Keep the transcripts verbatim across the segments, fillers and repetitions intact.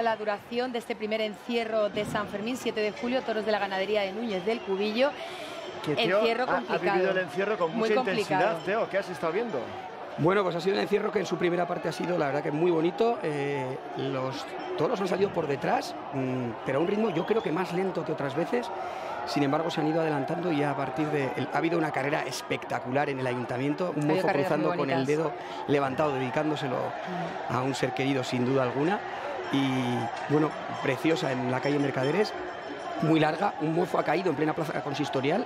la duración de este primer encierro de San Fermín, siete de julio, toros de la ganadería de Núñez del Cubillo. Que Teo encierro ha, complicado. ha vivido el encierro con mucha intensidad, Teo. ¿Qué has estado viendo? Bueno, pues ha sido un encierro que en su primera parte ha sido, la verdad, que muy bonito. Eh, los toros han salido por detrás, mmm, pero a un ritmo yo creo que más lento que otras veces. Sin embargo, se han ido adelantando y a partir de... El, ha habido una carrera espectacular en el ayuntamiento, un mozo cruzando con el dedo levantado, dedicándoselo mm. a un ser querido, sin duda alguna. Y, bueno, preciosa en la calle Mercaderes, muy larga. Un mozo ha caído en plena plaza consistorial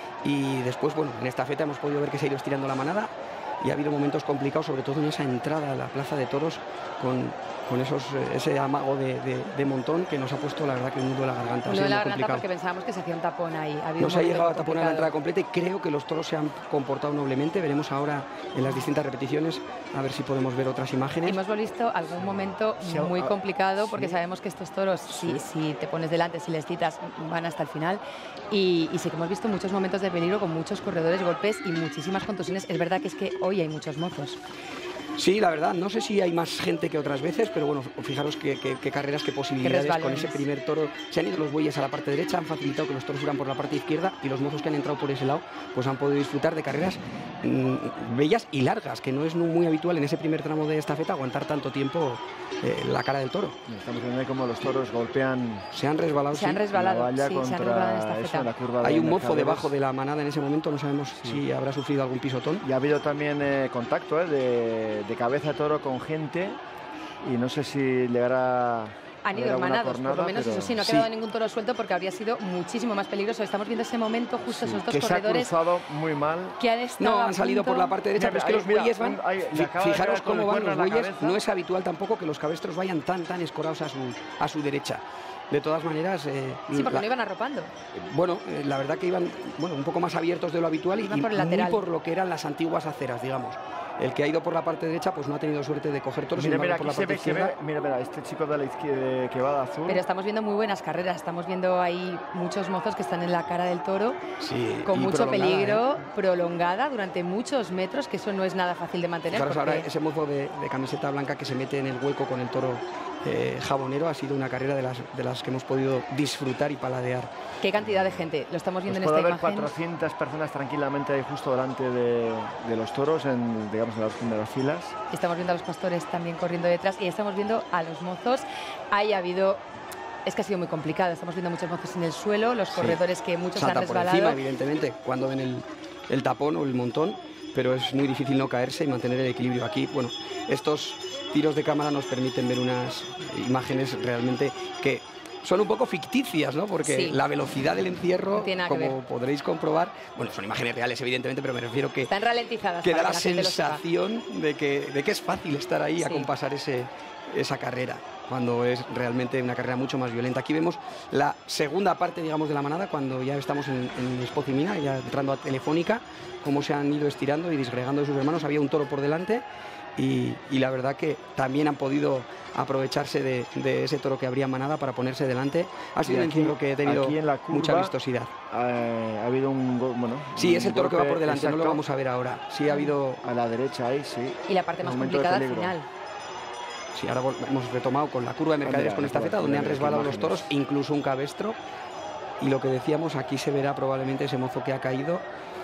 y después, bueno, en esta feta hemos podido ver que se ha ido estirando la manada y ha habido momentos complicados, sobre todo en esa entrada a la plaza de toros con... con esos, ese amago de, de, de montón que nos ha puesto, la verdad, que un nudo de la garganta. Un nudo de la garganta complicado. Porque pensábamos que se hacía un tapón ahí. Ha no se ha llegado a taponar la entrada completa y creo que los toros se han comportado noblemente. Veremos ahora en las distintas repeticiones a ver si podemos ver otras imágenes. Hemos visto algún momento sí, muy complicado porque sí. sabemos que estos toros, sí. si, si te pones delante, si les citas, van hasta el final. Y, y sí que hemos visto muchos momentos de peligro con muchos corredores, golpes y muchísimas contusiones. Es verdad que es que hoy hay muchos mozos. Sí, la verdad, no sé si hay más gente que otras veces, pero bueno, fijaros qué, qué, qué carreras, qué posibilidades. Con ese primer toro se han ido los bueyes a la parte derecha, han facilitado que los toros fueran por la parte izquierda y los mozos que han entrado por ese lado pues han podido disfrutar de carreras mmm, bellas y largas, que no es muy habitual en ese primer tramo de esta feta aguantar tanto tiempo eh, la cara del toro. Estamos viendo cómo los toros golpean. Se han resbalado. Se han resbalado, sí, contra se han resbalado en esta eso, feta. La curva hay de un mozo Mercaderes. Debajo de la manada en ese momento, no sabemos sí. si habrá sufrido algún pisotón. Y ha habido también eh, contacto eh, de, de cabeza de toro con gente y no sé si llegará. Han ido hermanados, por lo menos, pero... eso sí, no ha quedado sí. ningún toro suelto porque habría sido muchísimo más peligroso. Estamos viendo ese momento, justo sí, esos dos que corredores. Se ha cruzado muy mal. Que han estado no, han salido por la parte derecha, mira, pero es que mira, los bueyes van. Hay, fijaros cómo van los bueyes. No es habitual tampoco que los cabestros vayan tan, tan escorados a su, a su derecha. De todas maneras... Eh, sí, porque la, no iban arropando. Bueno, eh, la verdad que iban bueno, un poco más abiertos de lo habitual y, y por, muy por lo que eran las antiguas aceras, digamos. El que ha ido por la parte derecha pues no ha tenido suerte de coger toros. Mira, mira, por la se parte ve, se ve, mira, mira, este chico de la izquierda que va de azul. Pero estamos viendo muy buenas carreras, estamos viendo ahí muchos mozos que están en la cara del toro, sí, con mucho peligro, ¿eh? prolongada durante muchos metros, que eso no es nada fácil de mantener. Claro, porque... ahora ese mozo de, de camiseta blanca que se mete en el hueco con el toro eh, jabonero ha sido una carrera de las, de las que hemos podido disfrutar y paladear. Qué cantidad de gente, lo estamos viendo pues en esta haber imagen. cuatrocientas personas tranquilamente ahí justo delante de, de los toros, en, digamos, en las primeras filas. Estamos viendo a los pastores también corriendo detrás y estamos viendo a los mozos. Ahí ha habido... Es que ha sido muy complicado, estamos viendo muchos mozos en el suelo, los corredores sí. que muchos Salta han resbalado. Por encima, evidentemente, cuando ven el, el tapón o el montón, pero es muy difícil no caerse y mantener el equilibrio. Aquí, bueno, estos tiros de cámara nos permiten ver unas imágenes realmente que son un poco ficticias, ¿no? Porque sí. la velocidad del encierro, no como podréis comprobar, bueno, son imágenes reales, evidentemente, pero me refiero que... Están ralentizadas. Que da la sensación de que, de que es fácil estar ahí sí. a compasar ese, esa carrera, cuando es realmente una carrera mucho más violenta. Aquí vemos la segunda parte, digamos, de la manada, cuando ya estamos en, en Espoz y Mina, ya entrando a Telefónica, cómo se han ido estirando y disgregando de sus hermanos. Había un toro por delante y, y la verdad que también han podido aprovecharse de, de ese toro que habría manada para ponerse delante. Ha sido un encierro que ha tenido curva, mucha vistosidad. Eh, ha habido un... Bueno, sí, un es el toro golpe, que va por delante, exacto. no lo vamos a ver ahora. Sí, ha habido... A la derecha ahí, sí. Y la parte más complicada al final. Sí, ahora hemos retomado con la curva de Mercaderes con esta feta, donde han resbalado los toros, incluso un cabestro. Y lo que decíamos, aquí se verá probablemente ese mozo que ha caído.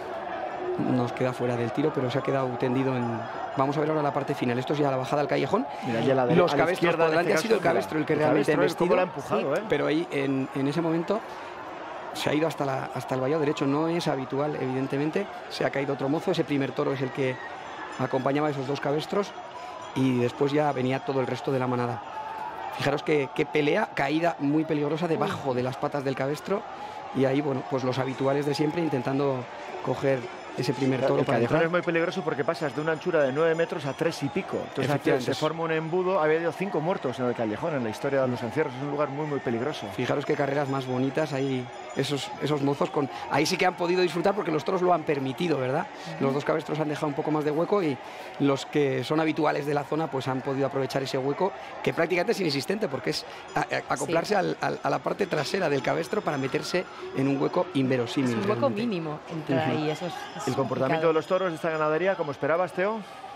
Nos queda fuera del tiro, pero se ha quedado tendido en... Vamos a ver ahora la parte final. Esto es ya la bajada al callejón. Mira, ya la de, los a cabestros izquierda, por delante, ha sido el cabestro el que el realmente ha embestido. Lo ha empujado, sí, ¿eh? Pero ahí, en, en ese momento, se ha ido hasta, la, hasta el vallado derecho. No es habitual, evidentemente. Se ha caído otro mozo. Ese primer toro es el que acompañaba a esos dos cabestros. Y después ya venía todo el resto de la manada. Fijaros que, que pelea, caída muy peligrosa debajo de las patas del cabestro. Y ahí, bueno, pues los habituales de siempre intentando coger ese primer toro. El callejón es muy peligroso porque pasas de una anchura de nueve metros a tres y pico. Entonces se forma un embudo. Había habido cinco muertos en el callejón en la historia de los encierros. Es un lugar muy, muy peligroso. Fijaros qué carreras más bonitas hay. Esos, esos mozos con... Ahí sí que han podido disfrutar porque los toros lo han permitido, ¿verdad? Uh-huh. Los dos cabestros han dejado un poco más de hueco y los que son habituales de la zona pues han podido aprovechar ese hueco que prácticamente es inexistente porque es a, a, acoplarse sí. al, al, a la parte trasera del cabestro para meterse en un hueco inverosímil. Es un hueco realmente. mínimo entre uh-huh. ahí. Eso es, es El comportamiento complicado. de los toros de esta ganadería, ¿cómo esperabas, Teo?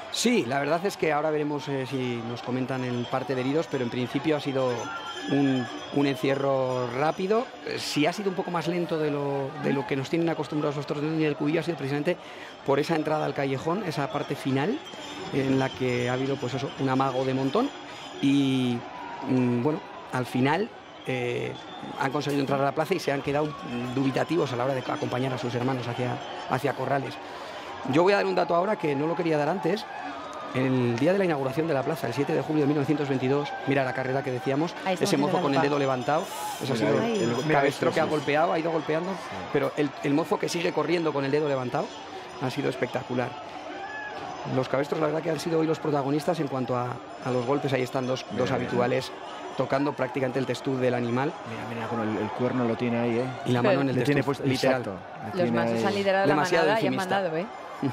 Sí, la verdad es que ahora veremos eh, si nos comentan el parte de heridos, pero en principio ha sido un, un encierro rápido. Eh, si ha sido un poco más lento de lo, de lo que nos tienen acostumbrados los toros de Núñez del Cubillo, ha sido precisamente por esa entrada al callejón, esa parte final, en la que ha habido pues eso, un amago de montón y mmm, bueno, al final eh, han conseguido entrar a la plaza y se han quedado dubitativos a la hora de acompañar a sus hermanos hacia, hacia Corrales. Yo voy a dar un dato ahora que no lo quería dar antes. El día de la inauguración de la plaza, el siete de julio de mil novecientos veintidós, mira la carrera que decíamos, ese mozo con el dedo levantado, ese ha sido el, el cabestro que ha golpeado, ha ido golpeando, sí. Pero el, el mozo que sigue corriendo con el dedo levantado ha sido espectacular. Los cabestros, la verdad que han sido hoy los protagonistas en cuanto a, a los golpes. Ahí están dos, mira, dos habituales tocando prácticamente el testuz del animal. Mira, mira, con el, el cuerno lo tiene ahí, ¿eh? Y la mano en el testuz, tiene puesto, literal. Exacto, los mansos han liderado la manada y han mandado, ¿eh?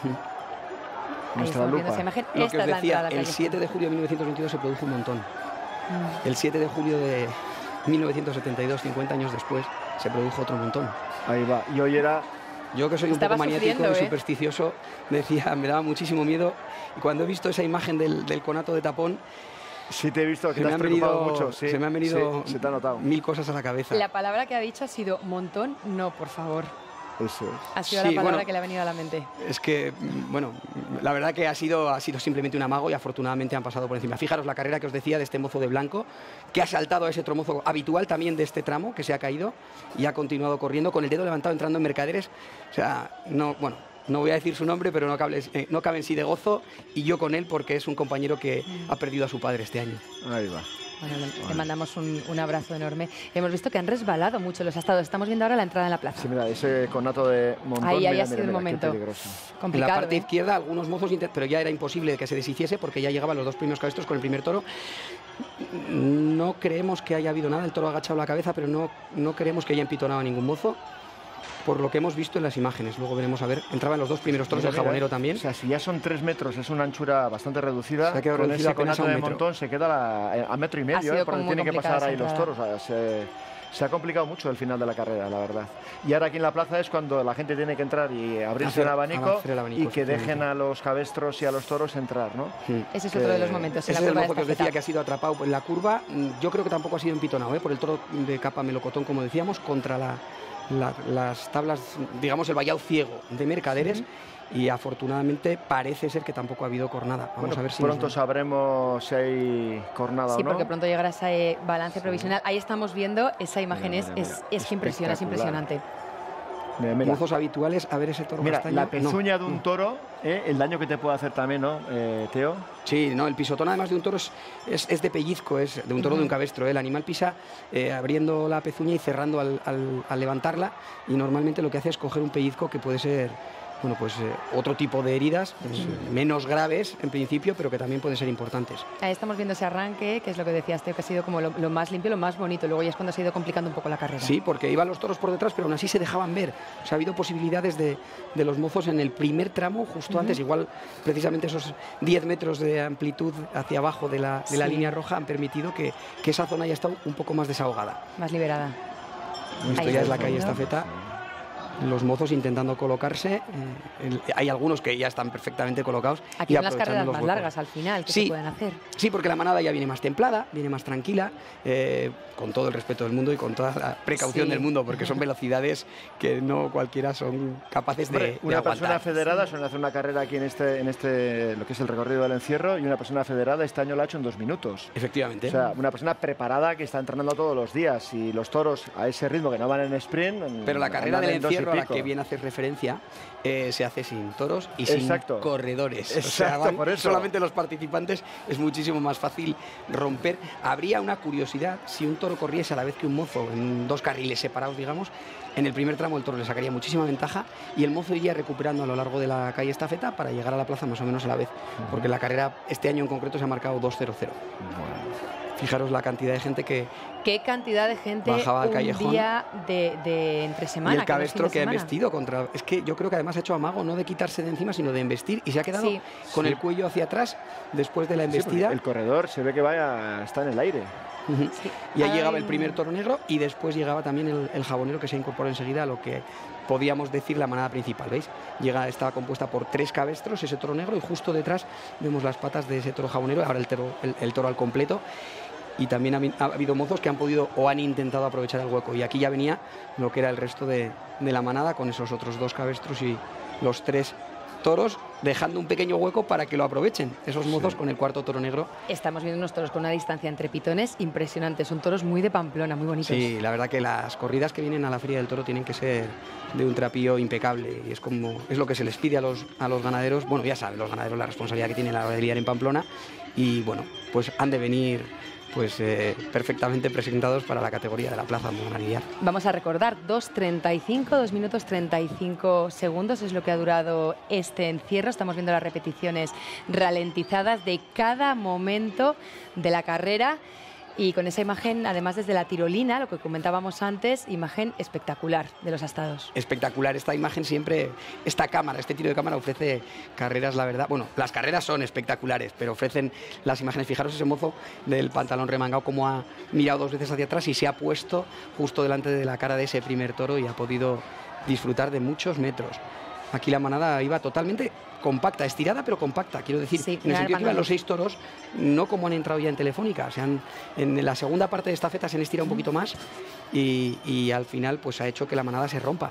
Nuestra lupa. Imagen. Lo Esta que os decía, el siete de julio de mil novecientos veintidós se produjo un montón. Mm. El siete de julio de mil novecientos setenta y dos, cincuenta años después, se produjo otro montón. Ahí va. Y hoy era... Yo que soy Estaba un poco maniático y ¿eh? supersticioso, decía, me daba muchísimo miedo. Y cuando he visto esa imagen del, del conato de tapón, sí te he visto que se te me has han preocupado venido, mucho. Sí, se me han venido sí, se te ha notado. mil cosas a la cabeza. La palabra que ha dicho ha sido montón, no, por favor. Eso es. Ha sido sí, la palabra bueno, que le ha venido a la mente. Es que, bueno, la verdad que ha sido, ha sido simplemente un amago y afortunadamente han pasado por encima. Fijaros la carrera que os decía de este mozo de blanco, que ha saltado a ese otro mozo habitual también de este tramo, que se ha caído y ha continuado corriendo con el dedo levantado entrando en Mercaderes. O sea, no, bueno, no voy a decir su nombre, pero no cabe, eh, no cabe en sí de gozo, y yo con él porque es un compañero que ha perdido a su padre este año. Ahí va. Bueno, le, bueno. le mandamos un, un abrazo enorme. Hemos visto que han resbalado mucho los astados. Estamos viendo ahora la entrada en la plaza. Sí, mira, ese conato de montón. Ahí, ahí mira, ha sido mira, el mira, momento complicado. En la parte ¿eh? izquierda, algunos mozos, pero ya era imposible que se deshiciese porque ya llegaban los dos primeros cabestros con el primer toro. No creemos que haya habido nada. El toro ha agachado la cabeza, pero no, no creemos que haya empitonado a ningún mozo, por lo que hemos visto en las imágenes. Luego veremos a ver. Entraban los dos primeros toros, el jabonero también. O sea, si ya son tres metros, es una anchura bastante reducida. Se ha quedado con reducida ese conato a un de metro. montón se queda la, a metro y medio, ¿eh? Porque tienen que pasar ahí los toros. O sea, se, se ha complicado mucho el final de la carrera, la verdad. Y ahora aquí en la plaza es cuando la gente tiene que entrar y abrirse hacer, el, abanico, el abanico y que dejen a los cabestros y a los toros entrar, ¿no? Sí. Ese es que... otro de los momentos. Ese es el mozo que os decía que ha sido atrapado en la curva. Yo creo que tampoco ha sido empitonado, ¿eh? Por el toro de capa melocotón, como decíamos, contra la... La, las tablas, digamos el vallado ciego de Mercaderes, sí. Y afortunadamente parece ser que tampoco ha habido cornada. Vamos bueno, a ver si pronto nos... sabremos si hay cornada sí, o no. Sí, porque pronto llegará ese balance sí. provisional. Ahí estamos viendo esa imagen, mira, mira, es, mira. es, es que impresiona, es impresionante. Mira, mira. Mozos habituales, a ver ese toro mira, castaño. La pezuña no. de un toro, eh, el daño que te puede hacer también, ¿no, eh, Teo? Sí, no, el pisotón además de un toro es, es, es de pellizco, es de un toro uh-huh. de un cabestro. ¿eh? El animal pisa eh, abriendo la pezuña y cerrando al, al, al levantarla, y normalmente lo que hace es coger un pellizco que puede ser... Bueno, pues eh, otro tipo de heridas, pues, uh-huh. menos graves en principio, pero que también pueden ser importantes. Ahí estamos viendo ese arranque, que es lo que decías, Teo, que ha sido como lo, lo más limpio, lo más bonito. Luego ya es cuando se ha ido complicando un poco la carrera. Sí, porque iban los toros por detrás, pero aún así se dejaban ver. O sea, ha habido posibilidades de, de los mozos en el primer tramo, justo uh-huh. antes, igual precisamente esos diez metros de amplitud hacia abajo de la, de la sí. línea roja han permitido que, que esa zona haya estado un poco más desahogada. Más liberada. Esto Ahí ya es la calle Estafeta. Los mozos intentando colocarse, eh, el, hay algunos que ya están perfectamente colocados. Aquí y son las carreras más huecos. largas al final que sí, se pueden hacer. Sí, porque la manada ya viene más templada, viene más tranquila, eh, con todo el respeto del mundo y con toda la precaución sí. del mundo, porque son velocidades que no cualquiera son capaces de, de Una aguantar. persona federada suele hacer una carrera aquí en este, en este, lo que es el recorrido del encierro, y una persona federada este año la ha hecho en dos minutos. Efectivamente. O sea, una persona preparada que está entrenando todos los días, y los toros a ese ritmo que no van en sprint. Pero la carrera del encierro a la que viene a hacer referencia eh, se hace sin toros y Exacto. sin corredores. Exacto, o sea, van por eso. Solamente los participantes, es muchísimo más fácil romper. Habría una curiosidad si un toro corriese a la vez que un mozo en dos carriles separados, digamos. En el primer tramo el toro le sacaría muchísima ventaja y el mozo iría recuperando a lo largo de la calle Estafeta para llegar a la plaza más o menos a la vez, uh-huh. porque la carrera este año en concreto se ha marcado dos cero cero. Uh-huh. Fijaros la cantidad de gente que qué cantidad de gente bajaba al un callejón. día de, de entre semana. Y el cabestro que, que ha embestido contra... Es que yo creo que además ha hecho amago no de quitarse de encima, sino de embestir, y se ha quedado sí. con sí. el cuello hacia atrás después de la embestida. Sí, el corredor se ve que vaya, está en el aire. Uh-huh. Sí. Y ahí Ay. llegaba el primer toro negro y después llegaba también el, el jabonero, que se incorporó enseguida a lo que podíamos decir la manada principal, ¿veis? Llega, estaba compuesta por tres cabestros, ese toro negro, y justo detrás vemos las patas de ese toro jabonero, ahora el toro, el, el toro al completo. Y también ha, ha habido mozos que han podido o han intentado aprovechar el hueco. Y aquí ya venía lo que era el resto de, de la manada, con esos otros dos cabestros y los tres toros, dejando un pequeño hueco para que lo aprovechen esos mozos, sí, con el cuarto toro negro. Estamos viendo unos toros con una distancia entre pitones impresionante. Son toros muy de Pamplona, muy bonitos. Sí, la verdad que las corridas que vienen a la Feria del Toro tienen que ser de un trapío impecable, y es como es lo que se les pide a los, a los ganaderos. Bueno, ya saben los ganaderos la responsabilidad que tienen a la hora de lidiar en Pamplona, y bueno, pues han de venir pues eh, perfectamente presentados para la categoría de la plaza donde van a lidiar. Vamos a recordar, dos treinta y cinco, dos minutos treinta y cinco segundos es lo que ha durado este encierro. Estamos viendo las repeticiones ralentizadas de cada momento de la carrera, y con esa imagen, además desde la tirolina, lo que comentábamos antes, imagen espectacular de los astados. Espectacular esta imagen siempre, esta cámara, este tiro de cámara ofrece carreras, la verdad. Bueno, las carreras son espectaculares, pero ofrecen las imágenes. Fijaros ese mozo del pantalón remangado, como ha mirado dos veces hacia atrás y se ha puesto justo delante de la cara de ese primer toro y ha podido disfrutar de muchos metros. Aquí la manada iba totalmente compacta, estirada pero compacta, quiero decir, sí, en el sentido que iban los seis toros, no como han entrado ya en Telefónica, o sea, han, en la segunda parte de esta feta se han estirado un poquito más, y, y al final pues ha hecho que la manada se rompa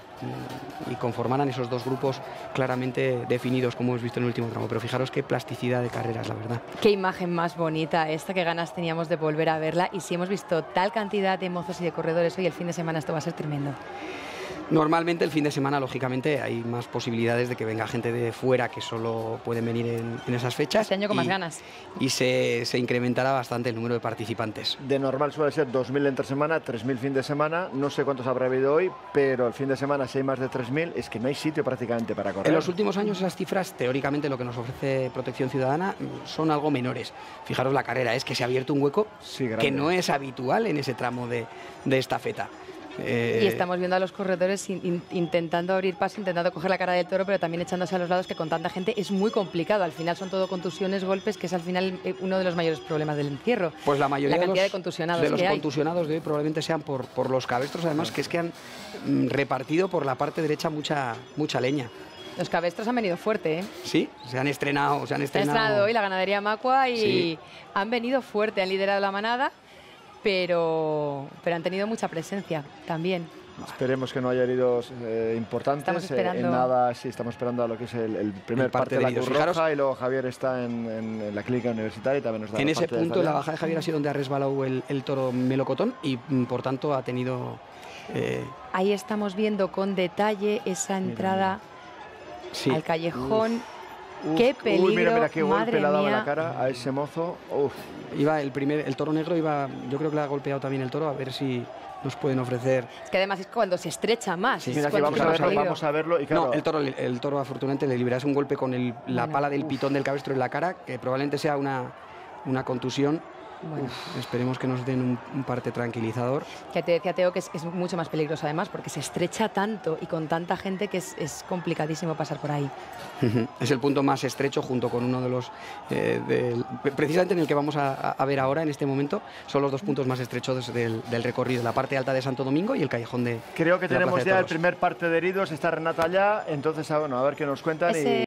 y conformaran esos dos grupos claramente definidos, como hemos visto en el último tramo. Pero fijaros qué plasticidad de carreras, la verdad. Qué imagen más bonita esta, qué ganas teníamos de volver a verla, y si hemos visto tal cantidad de mozos y de corredores hoy, el fin de semana esto va a ser tremendo. Normalmente el fin de semana, lógicamente, hay más posibilidades de que venga gente de fuera que solo pueden venir en, en esas fechas. Este año con y, más ganas. Y se, se incrementará bastante el número de participantes. De normal suele ser dos mil entre semana, tres mil fin de semana. No sé cuántos habrá habido hoy, pero el fin de semana, si hay más de tres mil, es que no hay sitio prácticamente para correr. En los últimos años esas cifras, teóricamente, lo que nos ofrece Protección Ciudadana, son algo menores. Fijaros la carrera, es que se ha abierto un hueco, sí, que no es habitual en ese tramo de, de esta feta. Eh... Y estamos viendo a los corredores in, in, intentando abrir paso, intentando coger la cara del toro, pero también echándose a los lados, que con tanta gente es muy complicado. Al final son todo contusiones, golpes, que es al final uno de los mayores problemas del encierro. Pues la mayoría la de los, de contusionados, de los que contusionados de hoy probablemente sean por, por los cabestros, además, que es que han mm, repartido por la parte derecha mucha, mucha leña. Los cabestros han venido fuerte, ¿eh? Sí, se han estrenado. Se han estrenado, se han estrenado hoy la ganadería Macua y sí, han venido fuerte, han liderado la manada. Pero, pero han tenido mucha presencia también. Esperemos que no haya heridos eh, importantes. Estamos esperando... Eh, en nada, sí, estamos esperando a lo que es el, el primer el parte, parte de la Cruz Roja, y luego Javier está en, en, en la clínica universitaria y también nos da en la ese parte punto, en la bajada de Javier ha sido donde ha resbalado el, el toro melocotón y por tanto ha tenido... Eh... Ahí estamos viendo con detalle esa entrada sí. al callejón. Uf. Uf, qué peligro, uy, mira, mira qué golpe le ha dado mía. en la cara a ese mozo. Uf. Iba el primer, el toro negro iba, yo creo que le ha golpeado también el toro, a ver si nos pueden ofrecer. Es que además es cuando se estrecha más. Sí, mira, que vamos a verlo, vamos a verlo y claro. No, el toro, el toro afortunadamente le liberas un golpe con el, la bueno, pala del uf. pitón del cabestro en la cara, que probablemente sea una, una contusión. Bueno. Uf, esperemos que nos den un, un parte tranquilizador. Que te decía Teo que es, es mucho más peligroso además, porque se estrecha tanto y con tanta gente que es, es complicadísimo pasar por ahí. Es el punto más estrecho, junto con uno de los eh, de, precisamente en el que vamos a, a ver ahora en este momento. Son los dos puntos más estrechos del, del recorrido, la parte alta de Santo Domingo y el callejón de creo que de tenemos ya el primer parte de heridos. Está Renata allá, entonces bueno, a ver qué nos cuentan. Ese... y